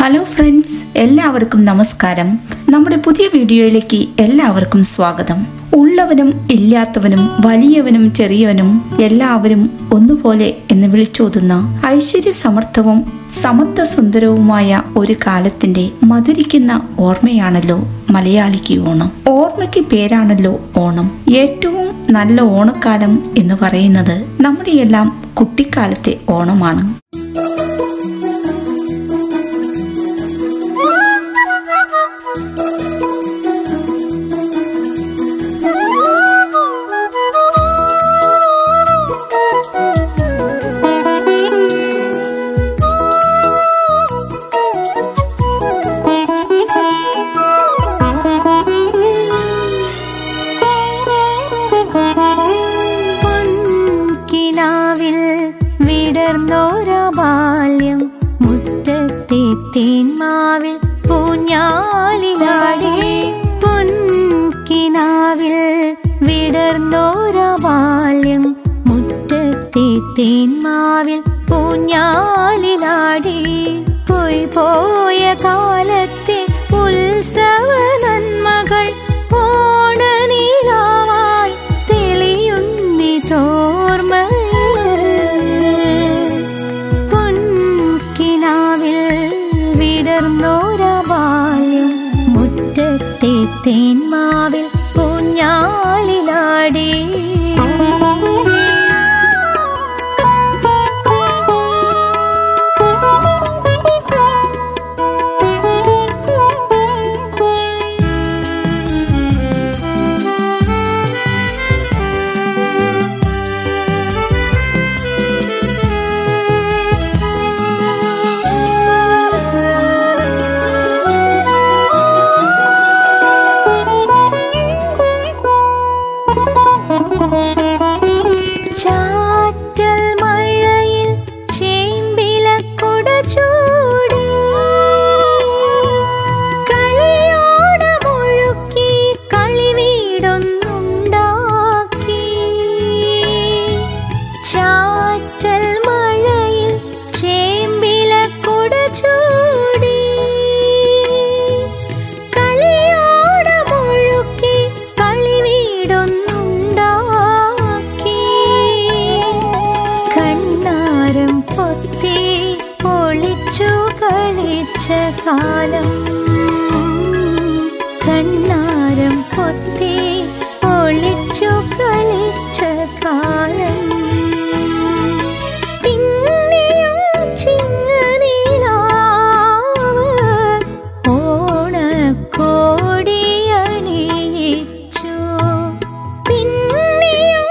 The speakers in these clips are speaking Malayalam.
ഹലോ ഫ്രണ്ട്സ്, എല്ലാവർക്കും നമസ്കാരം. നമ്മുടെ പുതിയ വീഡിയോയിലേക്ക് എല്ലാവർക്കും സ്വാഗതം. ഉള്ളവനും ഇല്ലാത്തവനും വലിയവനും ചെറിയവനും എല്ലാവരും ഒന്നുപോലെ എന്ന് വിളിച്ചോതുന്ന ഐശ്വര്യ സമർത്ഥവും സമത്വ സുന്ദരവുമായ ഒരു കാലത്തിന്റെ മധുരിക്കുന്ന ഓർമ്മയാണല്ലോ മലയാളിക്ക് ഓണം. ഓർമ്മയ്ക്ക് പേരാണല്ലോ ഓണം. ഏറ്റവും നല്ല ഓണക്കാലം എന്ന് പറയുന്നത് നമ്മുടെയെല്ലാം കുട്ടിക്കാലത്തെ ഓണമാണ്. ബാല്യം മുറ്റത്തെ തേന്മാവിൽ പൂഞ്ഞാലിലാടി പൊൻകിനാവിൽ വിടർന്നോര ബാല്യം മുറ്റത്തെ തേന്മാവിൽ പൂഞ്ഞാലിലാടി പോയി പോയ കാലത്തെ ഉത്സവ നന്മകൾ ഓണനീരാവായി തെളിയുന്നി തോർമ്മ മുറ്റത്തെ തേന്മാവിൽ പൂഞ്ഞാലിലാടി ചാറ്റൽ മഴയിൽ ചേമ്പിലക്കുട ചൂടി കളിയോടമൊഴുക്കി കളിവീടൊന്നുണ്ടാക്കി. ചാറ്റൽ മഴയിൽ ചേമ്പിലക്കുട ചൂടി കളിയോടമൊഴുക്കി കളിവീടൊന്നു പൊത്തി പൊളിച്ചു കളിച്ച കാലം കണ്ണാരം പൊത്തി പൊളിച്ചു കളിച്ച കാലം പിന്നെയും ചിങ്ങനിലാവ് ഓണക്കോടിയണിയിച്ചു. പിന്നെയും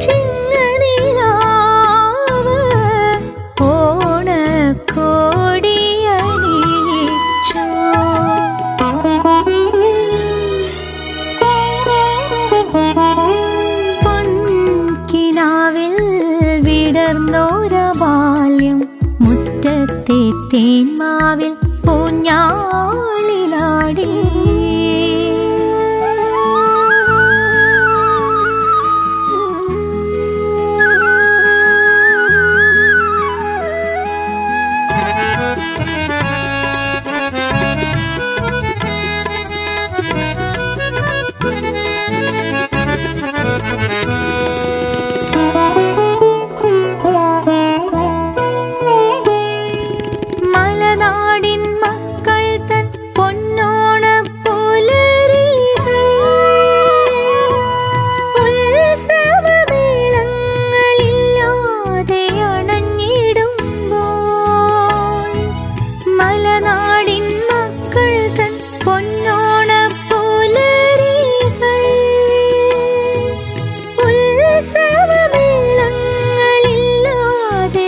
പൊൻകിനാവിൽ വിടർന്നോര ബാല്യം മുറ്റത്തെ തേന്മാവിൽ പൂഞ്ഞാലിലാടി. മലനാടിൻ മക്കൾ തൻ പൊന്നോണ പുലരികൾ ഉത്സവമേളങ്ങളില്ലാതെ അണഞ്ഞിടുമ്പോൾ മലനാടിൻ മക്കൾ തൻ പൊന്നോണ പുലരികൾ ഉത്സവമേളങ്ങളില്ലാതെ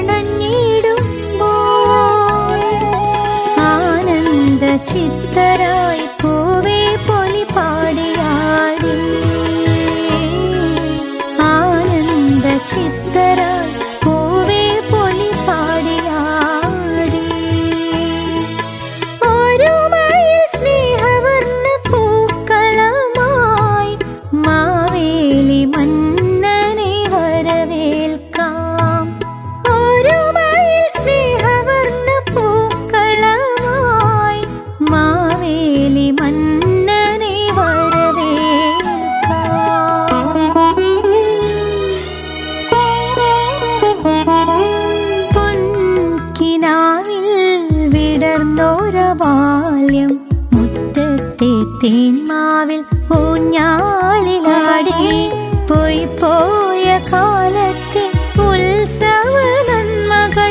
ചിത്തരായി പൂവേ പൊലി പാടിയാടി. ആനന്ദ ചിത്തരായി പൂവേ പൊലി പാടിയാടി. വന്നോര ബാല്യം മുറ്റത്തെ തേന്മാവിൽ ഊഞ്ഞാലിലാടി പോയി പോയ കാലത്തെ ഉത്സവ നന്മകൾ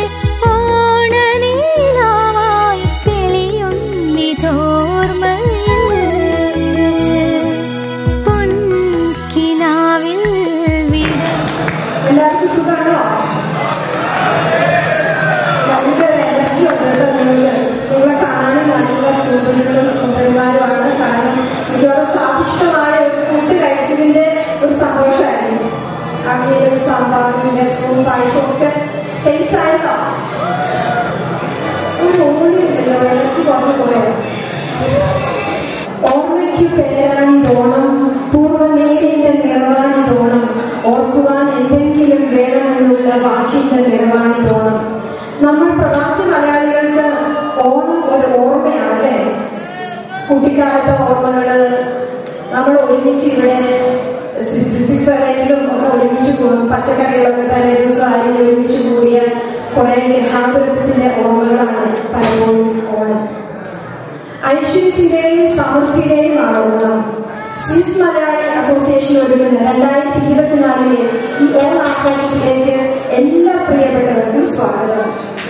ഓണനീളമായി തെളിയുന്നിതോർമ്മയിൽ പൊൻകിനാവിൽ വിട. എല്ലാവർക്കും സുഖമാണോ? ഭയങ്കര എനർജി ഉണ്ട് കേട്ടോ. നിങ്ങളെ കാണാനും നല്ല സുന്ദരികളും സുന്ദരന്മാരുമാണ്. കാരണം മിക്കവാറും സ്വാദിഷ്ടമായ ഒരു ഫുഡ് കഴിച്ചതിന്റെ ഒരു സന്തോഷമായിരുന്നു. അവിയലും സാമ്പാറും രസവും പായസവും ഒക്കെ ടേസ്റ്റ് ആയിരുന്നോ? ഒരു ഓണില്ലല്ലോ, എനർജി കുറഞ്ഞു പോയോ? ഓർമ്മയ്ക്കു പേരാണിതോണം, പൂർവ്വനേരിന്റെ നിറവാണിതോണം, ഓർക്കുവാൻ എന്തെങ്കിലും വേണമെന്നുള്ള വാക്കിന്റെ നിറവാണിതോണം. നമ്മൾ പ്രവാസി മലയാളികൾക്ക് ഓണം ഒരു ഓർമ്മയാണല്ലേ. കുട്ടിക്കാലത്തെ ഓർമ്മകള്, നമ്മൾ ഒരുമിച്ച് ഇവിടെ സിക്സറിലും ഒക്കെ ഒരുമിച്ച് കൂടും, പച്ചക്കറികളൊക്കെ തലേ ദിവസം അരിഞ്ഞ് ഒരുമിച്ച് കൂടിയ കുറെ ഗൃഹാതുരത്തിന്റെ ഓർമ്മകളാണ് പലപ്പോഴും ഓണം. ഐശ്വര്യത്തിന്റെയും സമൃദ്ധിയുടെയുമാണ് ഓണം. സ്വിസ് മലയാളി അസോസിയേഷൻ ഒരുക്കുന്ന 2024 ഈ ഓണാഘോഷത്തിലേക്ക് എല്ലാ പ്രിയപ്പെട്ടവർക്കും സ്വാഗതം.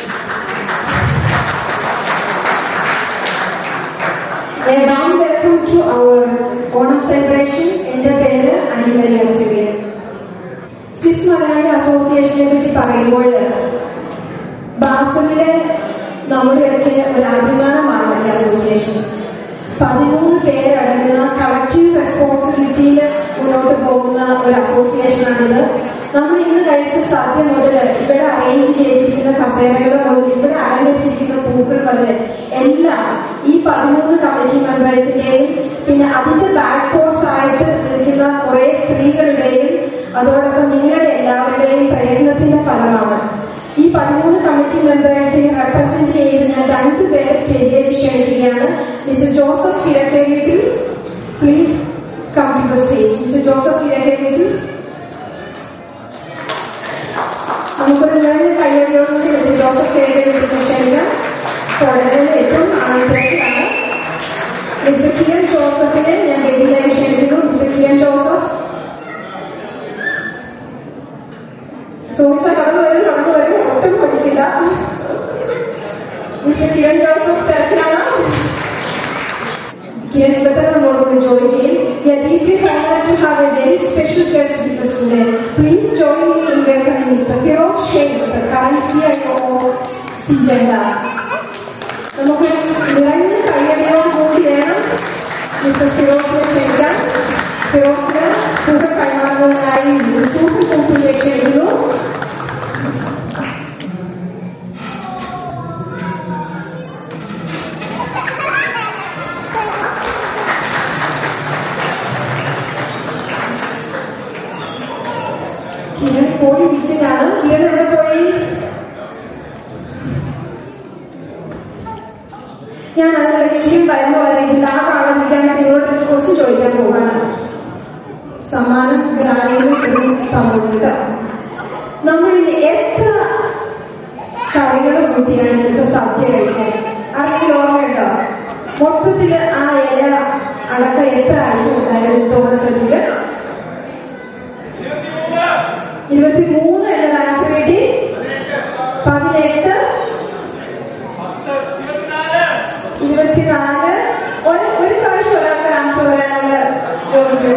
A warm welcome to our Onam celebration. എൻ്റെ പേര് അനിമരി അൻസിലിയൻ. സ്വിസ് മലയാളി അസോസിയേഷനെ പറ്റി പറയുമ്പോൾ ബാസലിലെ നമ്മുടെയൊക്കെ ഒരു അഭിമാനമാണ് ഈ അസോസിയേഷൻ. 13 പേരടങ്ങുന്ന കളക്റ്റീവ് റെസ്പോൺസിബിലിറ്റിയിൽ മുന്നോട്ട് പോകുന്ന ഒരു അസോസിയേഷനാണിത്. നമ്മൾ ഇന്ന് കഴിച്ച സദ്യ മുതൽ ഇവിടെ അറേഞ്ച് ചെയ്തിരിക്കുന്ന കസേരകൾ മുതൽ ഇവിടെ അലങ്കരിച്ചിരിക്കുന്ന പൂക്കൾ വരെ എല്ലാം ഈ 13 കമ്മിറ്റി മെമ്പേഴ്സിന്റെയും പിന്നെ അതിന്റെ ബാക്ക് ബോർഡ്സ് ആയിട്ട് നിൽക്കുന്ന കുറെ സ്ത്രീകളുടെയും അതോടൊപ്പം നിങ്ങളുടെ എല്ലാവരുടെയും പ്രയത്നത്തിന്റെ ഫലമാണ്. ഈ 13 കമ്മിറ്റി മെമ്പേഴ്സിനെ റെപ്രസെന്റ് ചെയ്ത് ഞാൻ 2 പേരെ സ്റ്റേജിലേക്ക് ക്ഷണിക്കുകയാണ്. Mister Joseph Kizhakkeveettil, please come to the stage. Mister Joseph Kizhakkeveettil, നമുക്കൊരു നിറഞ്ഞ കയ്യടിയോടുകൂടി മിസ്റ്റർ ജോസഫ് കിഴക്കേവീട്ടിൽ ക്ഷണിക്കാം. തുടരുന്ന ഏറ്റവും ആദ്യത്തേക്കാണ് മിസ്റ്റർ കിരൺ ജോസഫിനെ ഞാൻ വേദിയിലേക്ക് ക്ഷണിക്കുന്നു. മിസ്റ്റർ കിരൺ ജോസഫ്, സൂക്ഷിച്ച കടന്നു വരും, ഒട്ടും പഠിക്കില്ല. മിസ്റ്റർ കിരൺ ജോസഫ് തിരക്കിലാണ്. കിരൺ ഇവിടെ തന്നെ നമ്മളോട് ജോയിൻ ചെയ്യും. We are deeply honored to have a very special guest with us today. Please join me in welcoming Mr. Firoz Sheikh, the current CIO of Syngenta. നമുക്ക് നിറഞ്ഞ കയ്യടിയോട് കൂടി വേണം മിസ്റ്റർ ഫിറോസിനെ ക്ഷണിക്കാൻ. ഫിറോസിന് പൂക്കൾ കൈമാറുന്നതിനായി മിസ്റ്റർ സൂസൻ പൂക്കളിലെ ക്ഷണിക്കുന്നു. കിരൺ ഇപ്പോൾ ബിസിയാണ്. കിരൺ എവിടെ പോയി? ഞാൻ അതിനിടയ്ക്ക് കിരൺ വരുന്ന വരെ ഇതിൽ ആ കാണാതിരിക്കാനായിട്ട് നിങ്ങളോട് ക്വസ്റ്റ്യൻ ചോദിക്കാൻ പോവാണ്. സമ്മാനം ആരെങ്കിലും തമ്മിലുണ്ട്. നമ്മളിന്ന് എത്ര കറികൾ കൂട്ടിയാണ് ഇന്നത്തെ സദ്യ കഴിച്ചത്? ആരെങ്കിലും ഓർമ്മയുണ്ടോ? മൊത്തത്തില് ആ ഇല അടക്കം എത്ര ആഴ്ച ഉണ്ടായിരുന്നു തോന്നുന്ന സദ്യക്ക്? 23 എന്ന ആൻസർ കിട്ടി. 18, 24. ഒരു പ്രാവശ്യം ഒരാൾക്ക് ആൻസർ വരാനുള്ള യോഗ്യത